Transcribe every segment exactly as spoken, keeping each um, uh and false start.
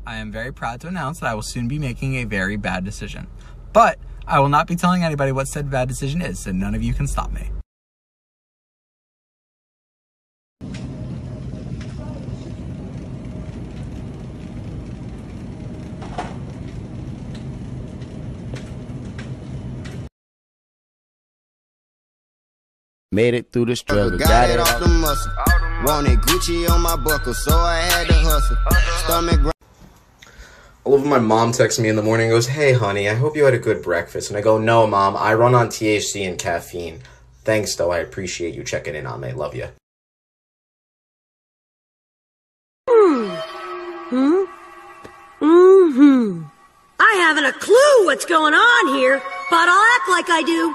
I am very proud to announce that I will soon be making a very bad decision. But I will not be telling anybody what said bad decision is, so none of you can stop me. Made it through the struggle, got, got it off the muscle. Wanted Gucci on my buckle, so I had to hustle. Stomach. I love when my mom texts me in the morning and goes, "Hey honey, I hope you had a good breakfast." And I go, "No mom, I run on T H C and caffeine. Thanks though, I appreciate you checking in on me. Love you." Hmm? Mm-hmm. I haven't a clue what's going on here, but I'll act like I do.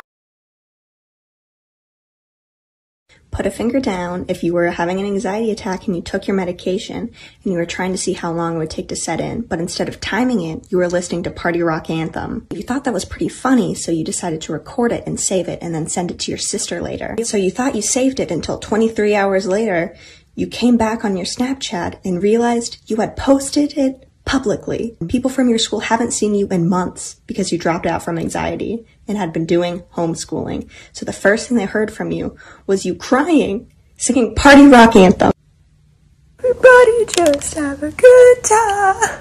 Put a finger down if you were having an anxiety attack and you took your medication and you were trying to see how long it would take to set in, but instead of timing it, you were listening to Party Rock Anthem. You thought that was pretty funny, so you decided to record it and save it and then send it to your sister later. So you thought you saved it until twenty-three hours later, you came back on your Snapchat and realized you had posted it publicly. People from your school haven't seen you in months because you dropped out from anxiety and had been doing homeschooling. So the first thing they heard from you was you crying, singing Party Rock Anthem. Everybody just have a good time.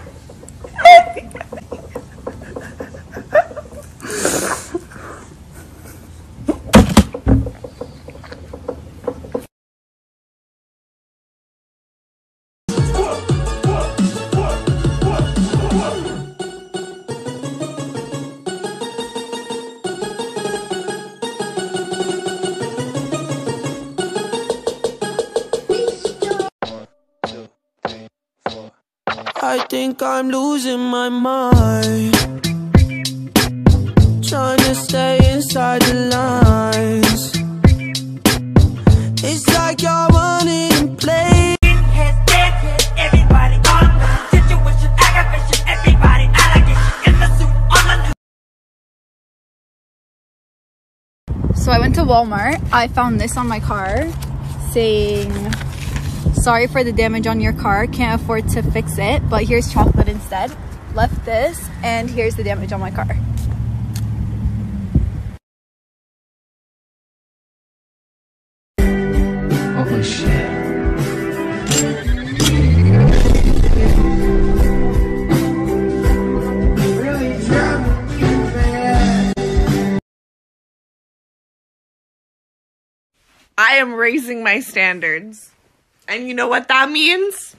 I think I'm losing my mind, trying to stay inside the lines. It's like you're running in place. Everybody on the situation, aggravation, everybody allegation in the suit on the. So I went to Walmart. I found this on my car saying, "Sorry for the damage on your car, can't afford to fix it, but here's chocolate instead." Left this, and here's the damage on my car. Holy shit. I am raising my standards. And you know what that means?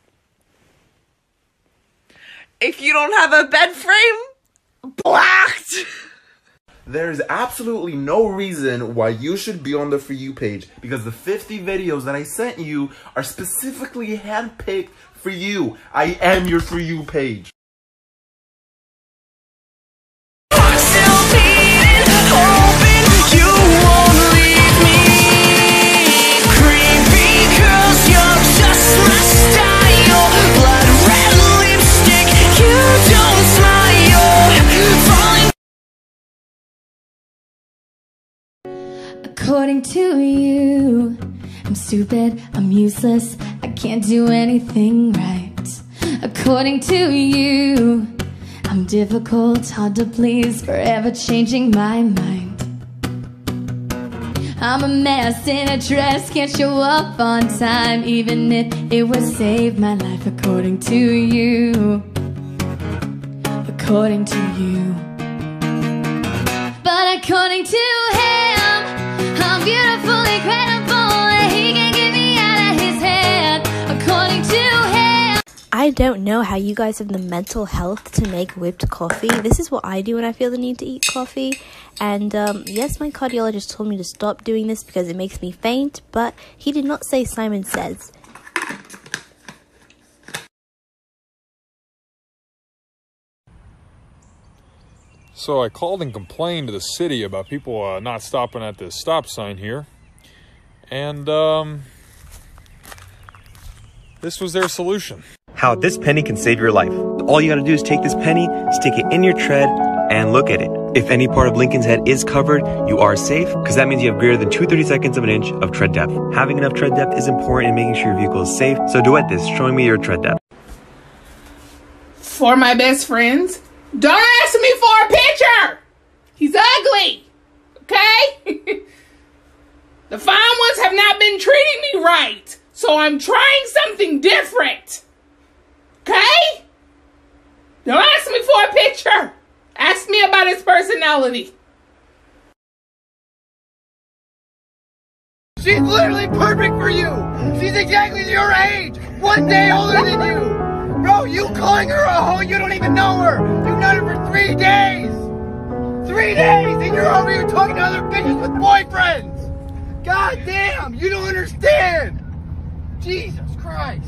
If you don't have a bed frame, blocked! There's absolutely no reason why you should be on the For You page, because the fifty videos that I sent you are specifically handpicked for you. I am your For You page. According to you, I'm stupid, I'm useless, I can't do anything right. According to you, I'm difficult, hard to please, forever changing my mind. I'm a mess in a dress, can't show up on time, even if it would save my life. According to you, according to you. But according to him, I'm beautiful, incredible, and he can get me out of his head. According to him. I don't know how you guys have the mental health to make whipped coffee. This is what I do when I feel the need to eat coffee. And um, yes, my cardiologist told me to stop doing this because it makes me faint, but he did not say Simon Says. So I called and complained to the city about people uh, not stopping at this stop sign here. And um, this was their solution. How this penny can save your life. All you gotta do is take this penny, stick it in your tread, and look at it. If any part of Lincoln's head is covered, you are safe, because that means you have greater than two hundred thirty-seconds of an inch of tread depth. Having enough tread depth is important in making sure your vehicle is safe, so duet this, showing me your tread depth. for my best friends. Don't ask me for a picture. He's ugly. Okay? The fine ones have not been treating me right. So I'm trying something different. Okay? Don't ask me for a picture. Ask me about his personality. She's literally perfect for you. She's exactly your age. One day older than you. Bro, you calling her a hoe, you don't even know her. You've known her for three days. Three days, and you're over here talking to other bitches with boyfriends. God damn, you don't understand. Jesus Christ.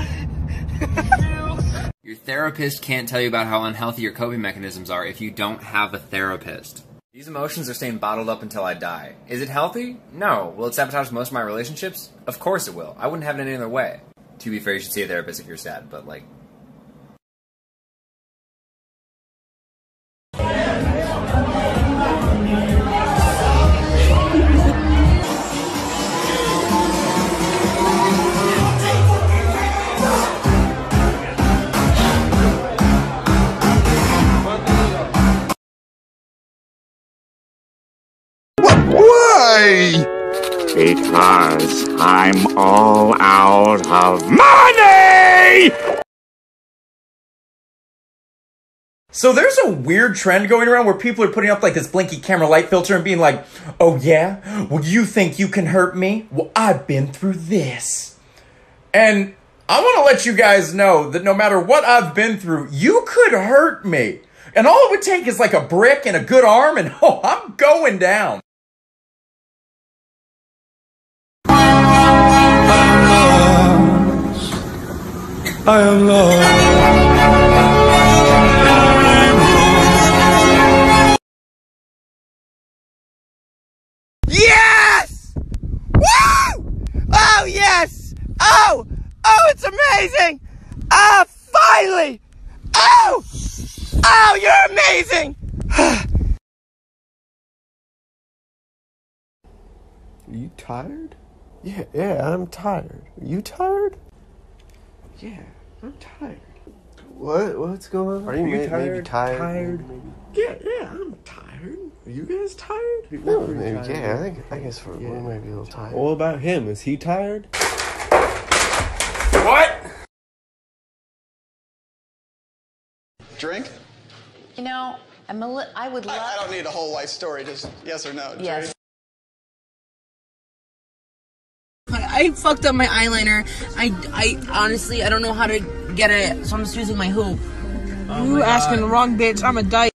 Your therapist can't tell you about how unhealthy your coping mechanisms are if you don't have a therapist. These emotions are staying bottled up until I die. Is it healthy? No. Will it sabotage most of my relationships? Of course it will. I wouldn't have it any other way. To be fair, you should see a therapist if you're sad, but like... Why? Because I'm all out of money! So there's a weird trend going around where people are putting up like this blinky camera light filter and being like, oh yeah? Well, you think you can hurt me? Well, I've been through this. And I want to let you guys know that no matter what I've been through, you could hurt me. And all it would take is like a brick and a good arm and oh, I'm going down. I am lost. Yes! Woo! Oh, yes! Oh! Oh, it's amazing! Ah, finally! Oh! Oh, you're amazing! Are you tired? Yeah, yeah, I'm tired. Are you tired? Yeah, I'm tired. What? What's going on? Are you, Are you may- tired? Maybe tired? Tired? Maybe. Yeah, yeah, I'm tired. Are you guys tired? No, maybe. Tired, yeah, I think. I guess we're, yeah. we might be a little tired. What about him? Is he tired? What? Drink? You know, I'm a li- I would love... I, I don't need a whole life story, just yes or no. Yes. Drink? I fucked up my eyeliner. I, I honestly, I don't know how to get it, so I'm just using my hoop. Oh you asking the wrong bitch. I'm a dyke.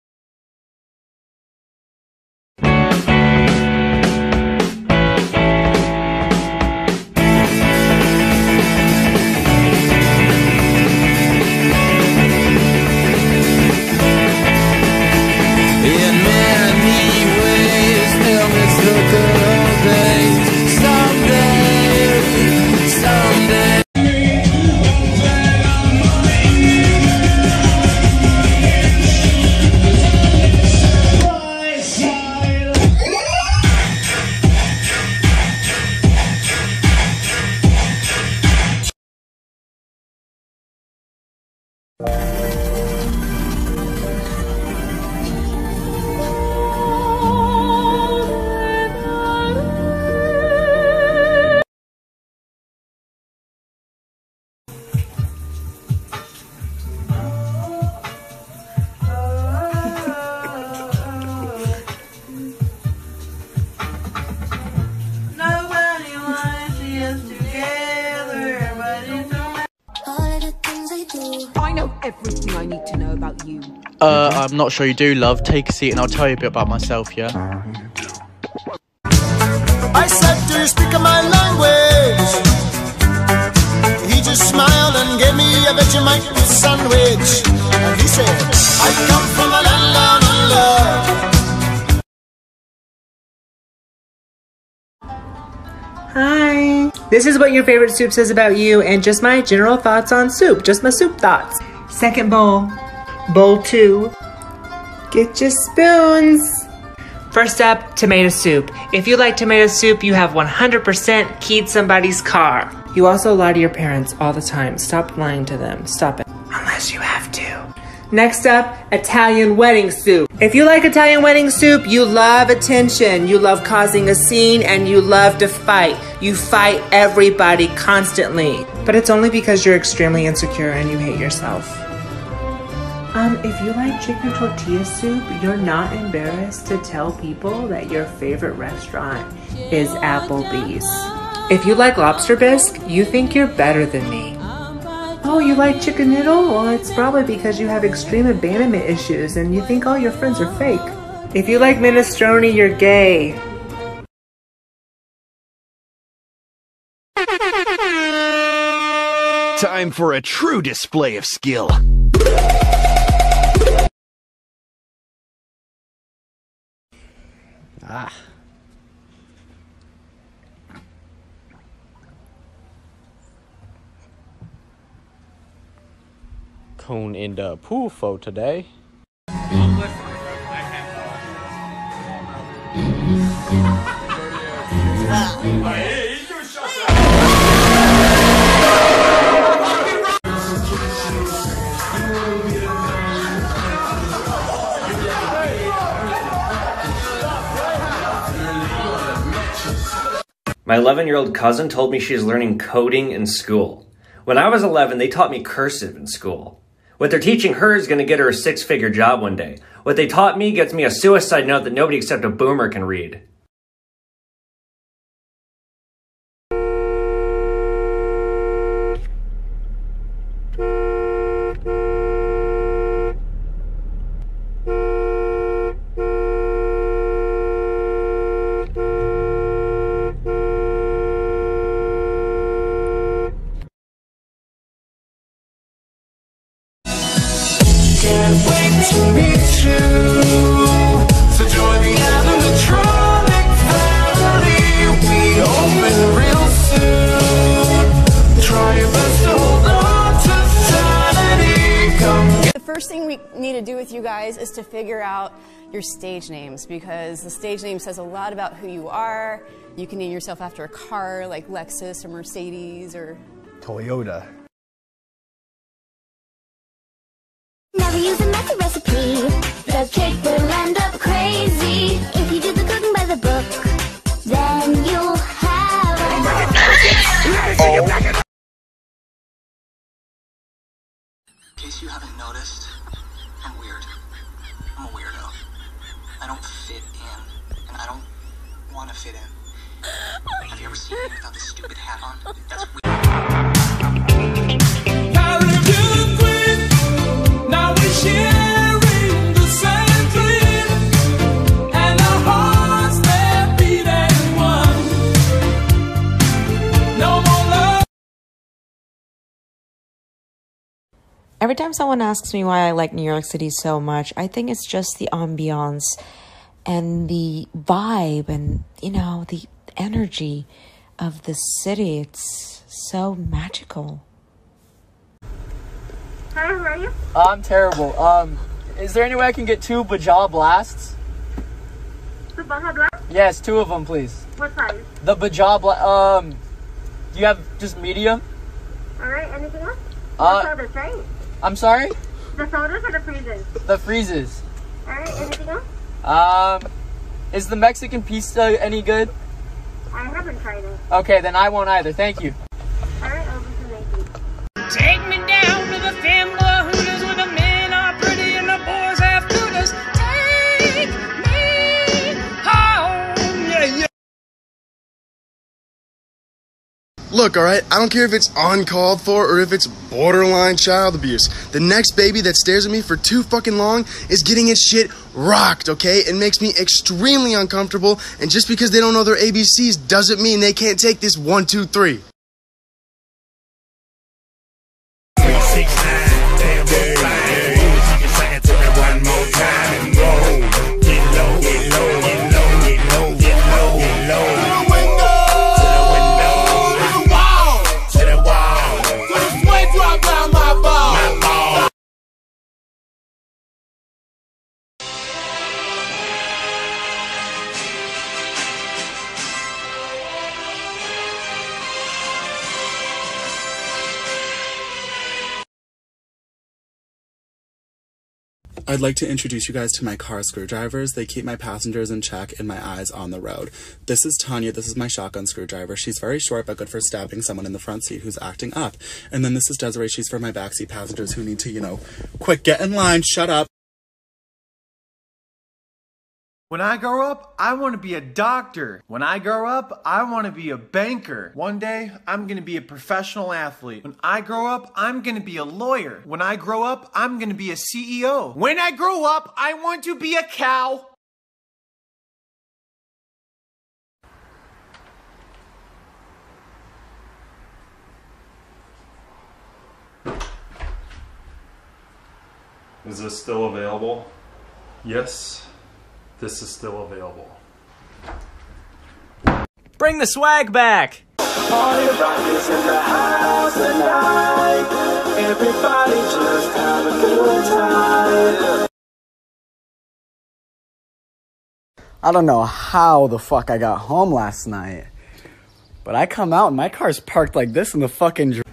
I know everything I need to know about you. Uh, I'm not sure you do, love. Take a seat and I'll tell you a bit about myself, yeah? I said, do you speak my language? He just smiled and gave me a Vegemite sandwich. And he said, I come from a land down under. Hi. This is what your favorite soup says about you and just my general thoughts on soup. Just my soup thoughts. Second bowl. Bowl two. Get your spoons. First up, tomato soup. If you like tomato soup, you have one hundred percent keyed somebody's car. You also lie to your parents all the time. Stop lying to them. Stop it. Unless because you have to. Next up, Italian wedding soup. If you like Italian wedding soup, you love attention, you love causing a scene, and you love to fight. You fight everybody constantly. But it's only because you're extremely insecure and you hate yourself. Um, if you like chicken tortilla soup, you're not embarrassed to tell people that your favorite restaurant is Applebee's. If you like lobster bisque, you think you're better than me. Oh, you like chicken noodle? Well, it's probably because you have extreme abandonment issues and you think all your friends are fake. If you like minestrone, you're gay. Time for a true display of skill. Ah. Cone in the pool for today. My eleven-year-old cousin told me she is learning coding in school. When I was eleven, they taught me cursive in school. What they're teaching her is going to get her a six-figure job one day. What they taught me gets me a suicide note that nobody except a boomer can read. Can't wait to meet you. So join the animatronic family. We open real soon. Try your best to hold on to sanity. Come. The first thing we need to do with you guys is to figure out your stage names, because the stage name says a lot about who you are. You can name yourself after a car like Lexus or Mercedes or Toyota. Never use a messy recipe. The cake will end up crazy. If you do the cooking by the book, then you'll have a... In case you haven't noticed, I'm weird. I'm a weirdo. I don't fit in, and I don't want to fit in. Have you ever seen me without this stupid hat on? That's weird. Every time someone asks me why I like New York City so much, I think it's just the ambiance and the vibe and, you know, the energy of the city. It's so magical. Hi, how are you? I'm terrible. Um, is there any way I can get two Baja Blasts? The Baja Blast? Yes, two of them, please. What size? The Baja Blast. Um, do you have just medium? Alright, anything else? Uh, The sodas, right? I'm sorry? The sodas or the freezers? The freezes. Alright, anything else? Um, is the Mexican pizza any good? I haven't tried it. Okay, then I won't either. Thank you. Alright, over to Nate. Take me down to the Fambler Hooters where the men are pretty and the boys have coolers. Take me home. Yeah, yeah. Look, alright, I don't care if it's uncalled for or if it's borderline child abuse. The next baby that stares at me for too fucking long is getting its shit rocked, okay? It makes me extremely uncomfortable, and just because they don't know their A B Cs doesn't mean they can't take this one, two, three. I'd like to introduce you guys to my car screwdrivers. They keep my passengers in check and my eyes on the road. This is Tanya. This is my shotgun screwdriver. She's very short, but good for stabbing someone in the front seat who's acting up. And then this is Desiree. She's for my backseat passengers who need to, you know, quick, get in line, shut up. When I grow up, I want to be a doctor. When I grow up, I want to be a banker. One day, I'm going to be a professional athlete. When I grow up, I'm going to be a lawyer. When I grow up, I'm going to be a C E O. When I grow up, I want to be a cow. Is this still available? Yes. This is still available. Bring the swag back! Party rock is in the house tonight. Everybody just have a good time. I don't know how the fuck I got home last night, but I come out and my car's parked like this in the fucking dr-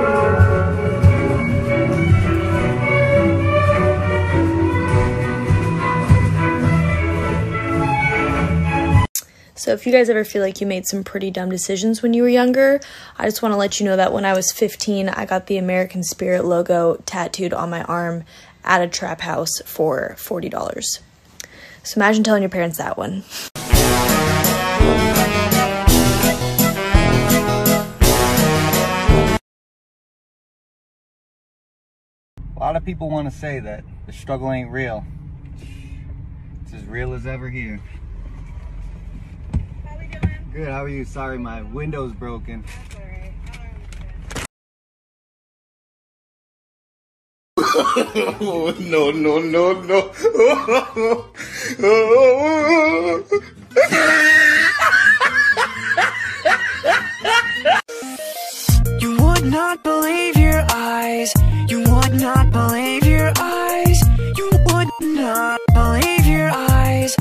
So if you guys ever feel like you made some pretty dumb decisions when you were younger, I just want to let you know that when I was fifteen, I got the American Spirit logo tattooed on my arm at a trap house for forty dollars. So imagine telling your parents that one. A lot of people want to say that the struggle ain't real. It's as real as ever here. Good, how are you? Sorry, my window's broken. Oh, no, no, no, no. You would not believe your eyes. You would not believe your eyes. You would not believe your eyes.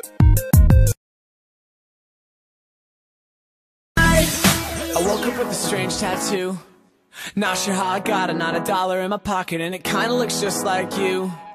I woke up with a strange tattoo. Not sure how I got it, not a dollar in my pocket, and it kinda looks just like you.